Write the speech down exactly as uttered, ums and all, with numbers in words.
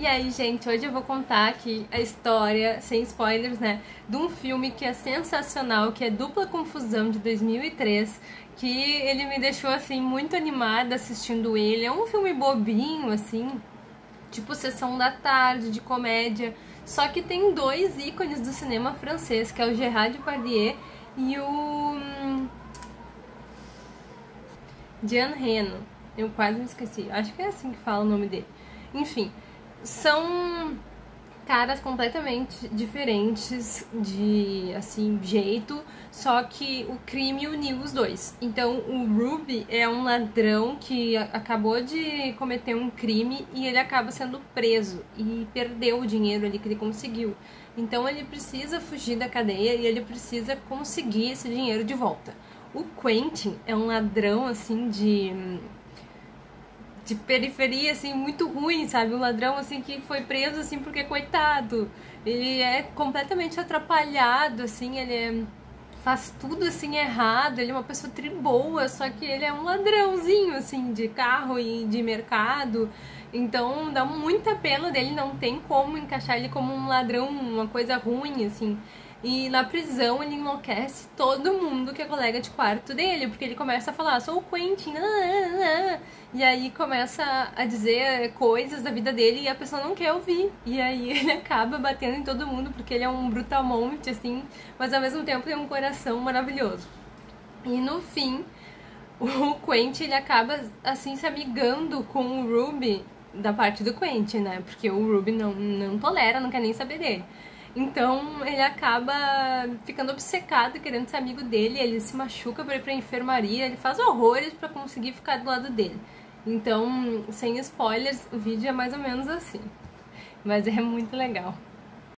E aí, gente, hoje eu vou contar aqui a história, sem spoilers, né, de um filme que é sensacional, que é Dupla Confusão, de dois mil e três, que ele me deixou, assim, muito animada assistindo ele. É um filme bobinho, assim, tipo Sessão da Tarde, de comédia, só que tem dois ícones do cinema francês, que é o Gérard Depardieu e o Jean Reno. Eu quase me esqueci, acho que é assim que fala o nome dele. Enfim, são caras completamente diferentes de, assim, jeito, só que o crime uniu os dois. Então, o Ruby é um ladrão que acabou de cometer um crime e ele acaba sendo preso e perdeu o dinheiro ali que ele conseguiu. Então, ele precisa fugir da cadeia e ele precisa conseguir esse dinheiro de volta. O Quentin é um ladrão, assim, de... de periferia, assim, muito ruim, sabe? Um ladrão, assim, que foi preso, assim, porque, coitado, ele é completamente atrapalhado, assim, ele é... faz tudo, assim, errado, ele é uma pessoa triboa, só que ele é um ladrãozinho, assim, de carro e de mercado, então dá muita pena dele, não tem como encaixar ele como um ladrão, uma coisa ruim, assim. E na prisão ele enlouquece todo mundo que é colega de quarto dele, porque ele começa a falar, sou o Quentin, ah, ah, ah. E aí começa a dizer coisas da vida dele e a pessoa não quer ouvir. E aí ele acaba batendo em todo mundo, porque ele é um brutamonte, assim, mas ao mesmo tempo tem um coração maravilhoso. E no fim, o Quentin, ele acaba, assim, se amigando com o Ruby, da parte do Quentin, né? Porque o Ruby não, não tolera, não quer nem saber dele. Então ele acaba ficando obcecado, querendo ser amigo dele, ele se machuca pra ir pra enfermaria, ele faz horrores pra conseguir ficar do lado dele. Então, sem spoilers, o vídeo é mais ou menos assim. Mas é muito legal.